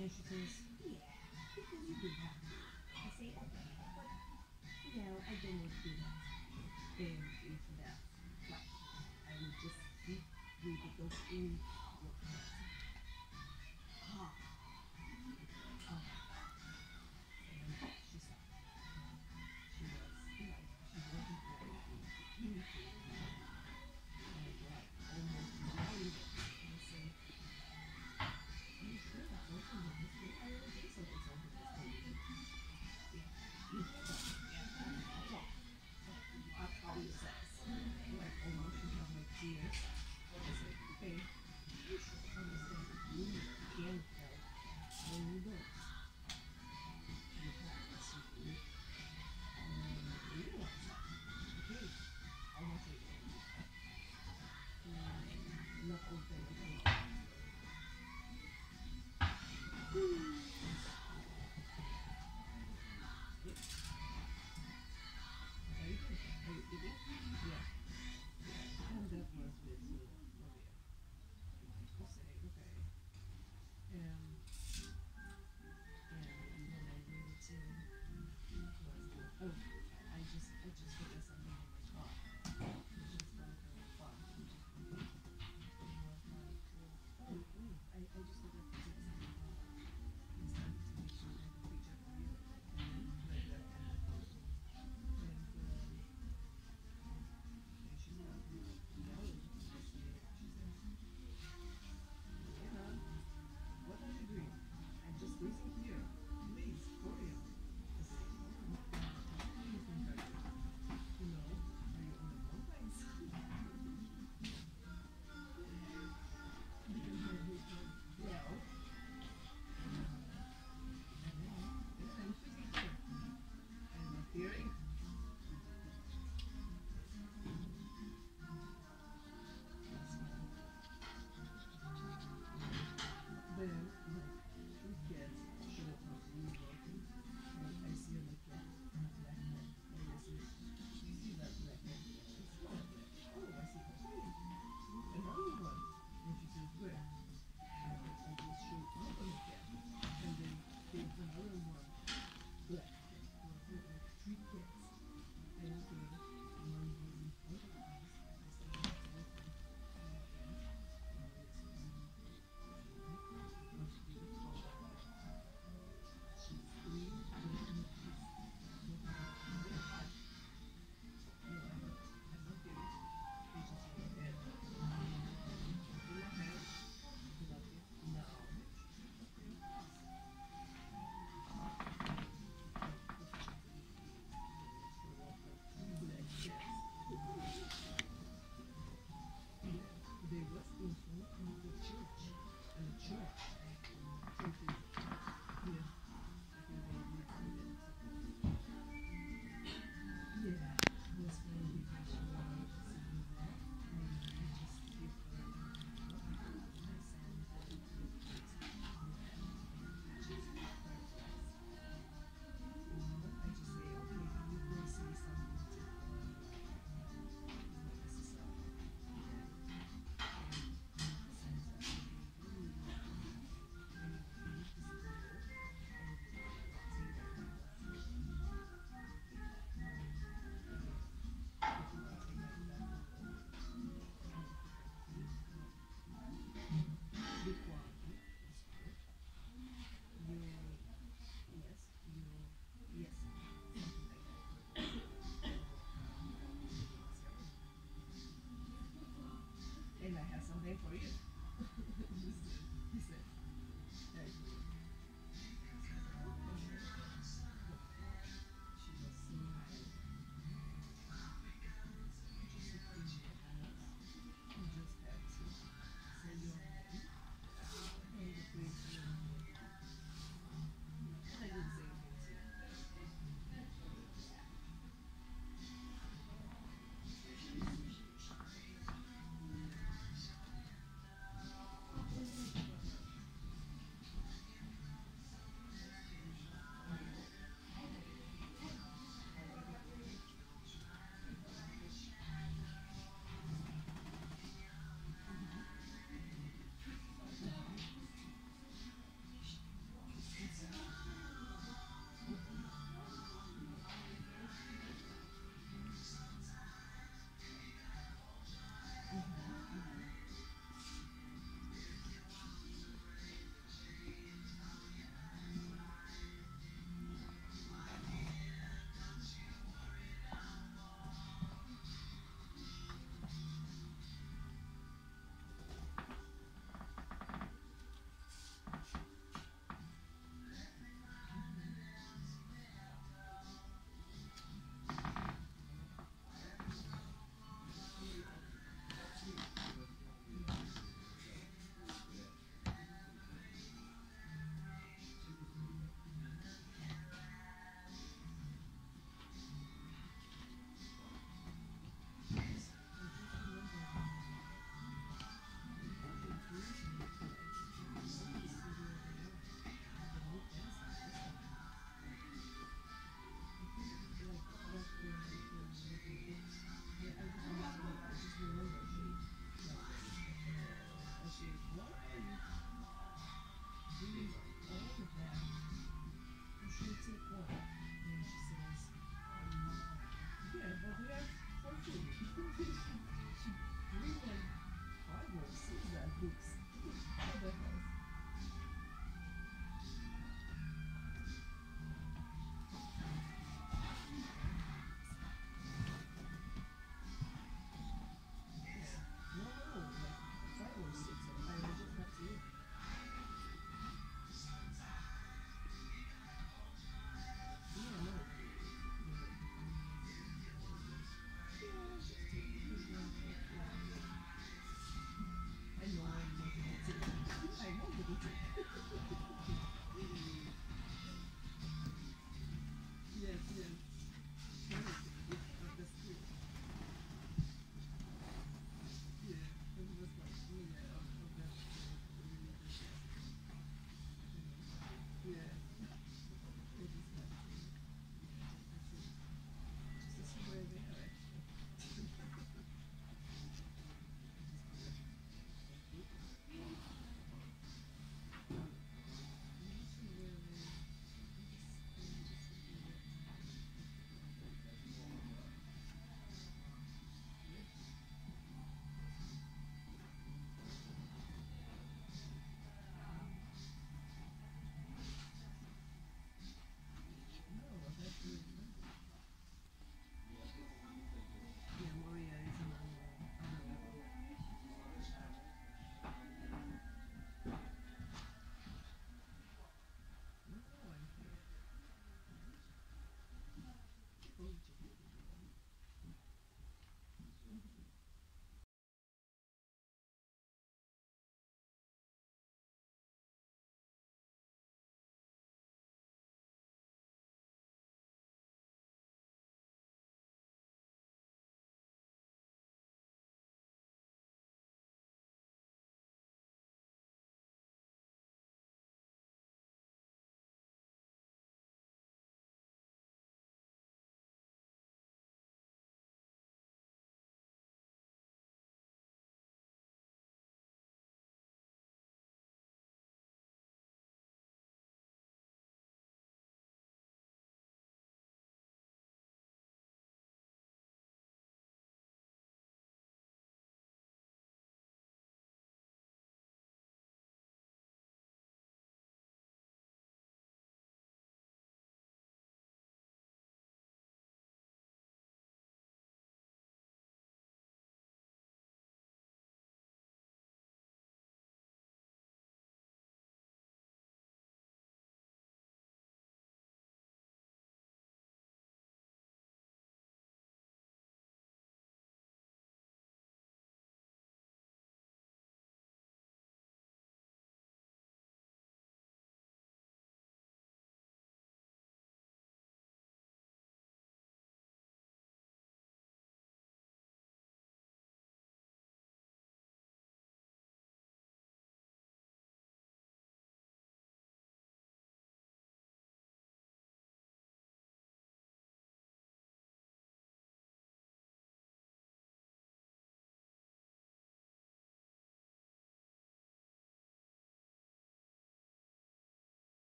And she says, yeah, because you do that. I say, okay, but no, I don't want to do that. And if that, like, I will just keep reading those in your class. Ah, ah. And she stopped. She was like, she wasn't very communicating. And like, almost lying. And I say, are you sure that's open with this page? I don't think so it's open with this page. Yeah, you think so? Yeah, that's all. That's all it says. Like, almost she have like tears. I said, okay, you should understand that you can tell when you don't. You have to see realize that. Okay, how much are you paying? Not open the page. Yep. Very good. Are you eating? Yeah. And that was with Maria. I say, okay. Um, and when I needed to was I just forgot something in my car. Which is like fun. And was like, oh wait, I just forgot to take something home. It's time to make sure I have a picture for you. Like that kind of thing. And she's not yelling. She says, Diana, what are you doing? I'm just waiting here. Please, hurry up. I say, what do you think I do? You know, are you on the mountains? Because my husband, well, yeah, I'm sitting here. I'm not hearing. Then, like, three kids show up to me working, and I see like a black man. And I say, you see that black man? It's not a black. Oh, I see. Hey, another one. And she says, where? I just showed up on the cat. And then there's another one, black cat. Well, like three cats. And then one was in front of us. I said, "What's open?" And Maria says, must be the color. She's three, and she's looking at me. No, I'm not kidding. They just in my head. In my head. Nothing. Now. Nothing. Black cats. They was in front of the church. And the church. Something. Yeah. I think they did something. Yeah. It was very because she wanted to see me there. And I just give her nice and good place. Yeah. She's very nice. I just say, okay, you go say something to her. Like, this is and I have something for you. He said, thank you. She was smiling. Just 15 minutes. You just have to say your name and the place you live. And I didn't say anything to you.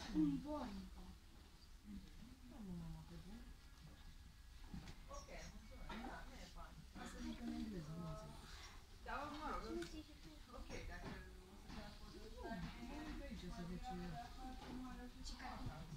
Un buon po'. Fammi mamma così. Basta dico in inglese, non so. Come si dice tu? No invece se dici... Ci capisco.